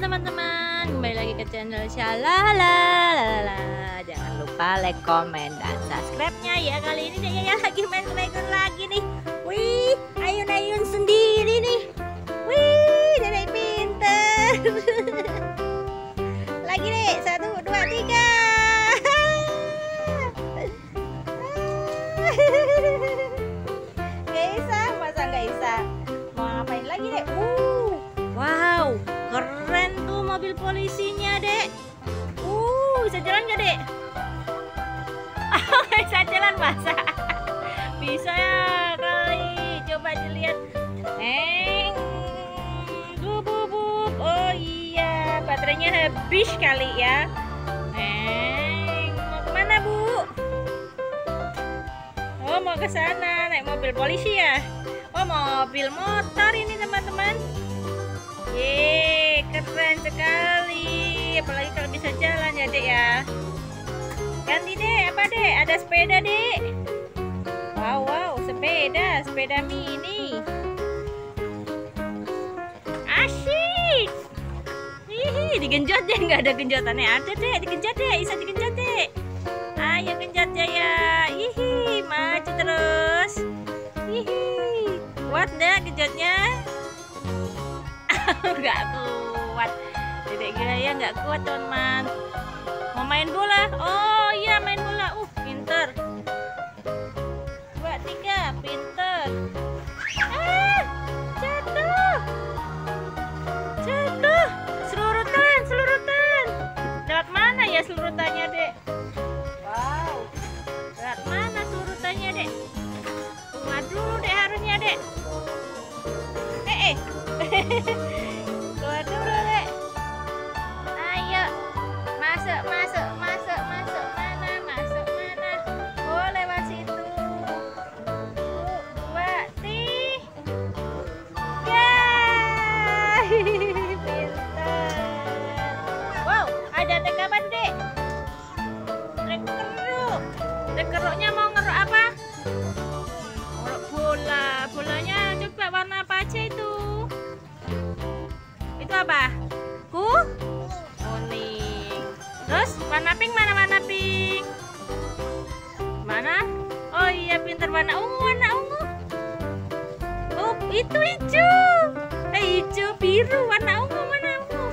teman-teman, kembali lagi ke channel Syalalala. Jangan lupa like, komen, dan subscribe-nya ya. Kali ini Dek lagi main Lego lagi nih. Wih, ayun-ayun sendiri nih. Wih, Dedek pinter. Lagi Dek, 1, 2, 3. Gak bisa, masa gak bisa? Mau ngapain lagi Dek? Wow, keren tuh mobil polisinya Dek. Bisa jalan gak Dek? Bisa jalan masa? Bisa ya kali. Coba dilihat. Bub, bub, bub. Oh iya, baterainya habis kali ya. Mau kemana Bu? Oh, mau ke sana naik mobil polisi ya? Oh, mobil motor ini teman-teman. Yeay, keren sekali. Apalagi kalau bisa jalan ya Dek ya. Ganti Dek, apa Dek? Ada sepeda Dek. Wow, sepeda mini. Asyik. Hihi, digenjot Dek, nggak ada genjotannya. Ada Dek, digenjot Dek, bisa digenjot Dek. Ayo genjot Jaya. Hihi, maju terus. Hihi, kuat Dek genjotnya. Nggak kuat. Dedek Gaya nggak kuat teman. Mau main bola? Oh iya, main bola. Pinter. 2, 3, pinter. Jatuh. Selurutan. Lewat mana ya selurutannya Dek? Wow, lewat mana selurutannya Dek? Keluar dulu Dek harusnya Dek. Keluar dulu Dek. Ayo, masuk mana? Oh, lewat situ. 2, 3. Pintar. Wow, ada trek apa Dek? Trek keruk. Trek keruknya mau ngeruk apa? Ngeruk bola. Bolanya coba warna apa aja itu? Itu apa? Kuning. Terus warna pink mana? Warna pink mana? Oh iya, pintar. Warna ungu. Oh, itu hijau. Hijau biru. Warna ungu, mana ungu?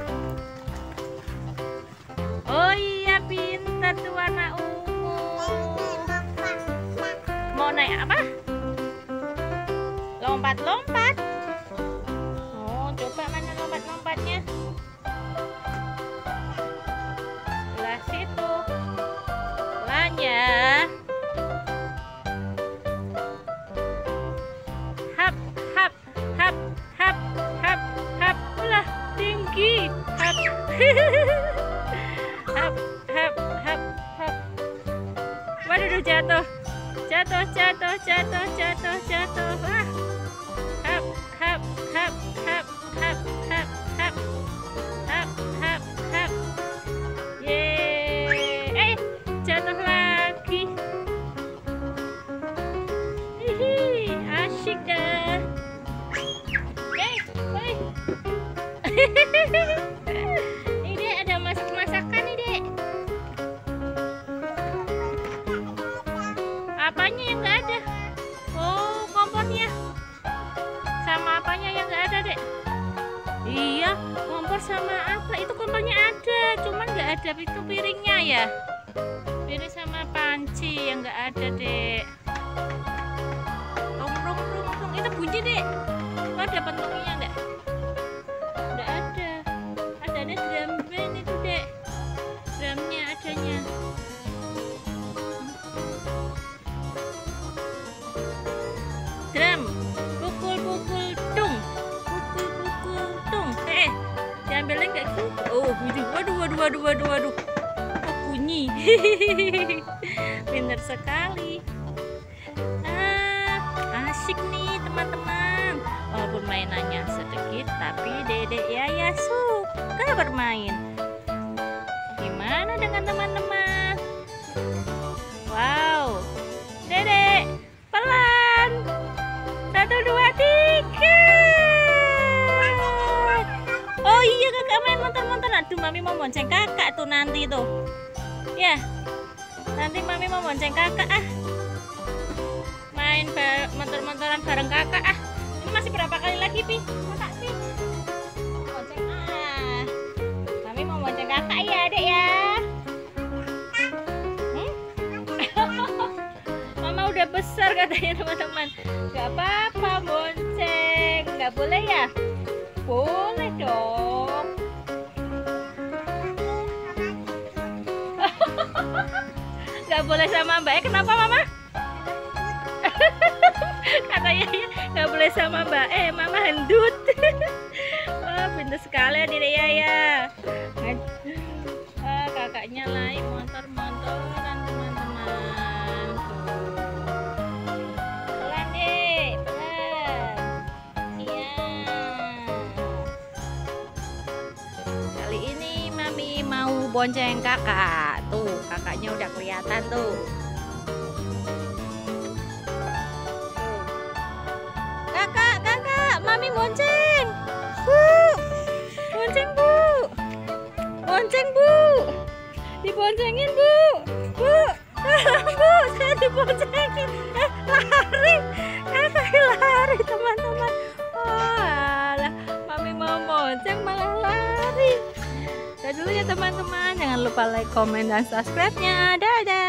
Oh iya, pintar tuh warna ungu. Mau naik apa? Lompat. Oh, coba mana lompat-lompatnya? Sebelah situ. Lanya. Hap. Ulah tinggi. Hap. Hap. Waduh, jatuh. Wah. Hap. Yeay. Jatuh lagi. Hihi, asyik dah. Woi. Ini Dek, ada masakan nih Dek. Apanya yang nggak ada? Oh, kompornya. Sama apanya yang nggak ada Dek? Iya, kompor sama apa? Itu kompornya ada, cuman nggak ada itu piringnya ya. Piring sama panci yang nggak ada Dek. Rung. Itu bunyi Dek. Oh, ada pentungnya enggak? Nggak ada. Ada drum band itu Dek. Drumnya adanya. Drum, pukul tung. Diambilnya kayak gitu. Oh, waduh. Oh, bunyi. Pintar sekali. Asik nih teman-teman. Walaupun mainannya sedikit, tapi Dedek Yaya suka bermain. Gimana dengan teman-teman? Wow, Dedek pelan. 1, 2, 3. Oh iya kakak main motor-motor. Aduh, mami mau bonceng kakak tuh nanti tuh. Ya, nanti mami mau bonceng kakak main motor-motoran bareng kakak Ini masih berapa kali lagi Pi? Kakak Pi. Bonceng mami mau bonceng kakak ya adek ya. Mama udah besar katanya teman-teman. Gak apa-apa bonceng. Gak boleh ya? Boleh dong. Gak boleh sama Mbak. Kenapa Mama? Katanya gak boleh sama Mbak. Mama hendut. Pintar sekali adik ya. Kakaknya naik motor-motoran teman-teman. Pelan deh, pelan. Iya. Kali ini mami mau bonceng kakak. Tuh, kakaknya udah kelihatan tuh. Kakak, mami bonceng. Bu. Bonceng, Bu. Bonceng, Bu. Diboncengin, Bu. Bu. Bu, saya diboncengin. Lari. Saya lari, teman-teman. Alah, mami mau bonceng malah lari. Dadah dulu ya teman-teman. Jangan lupa like, komen, dan subscribe-nya. Dadah.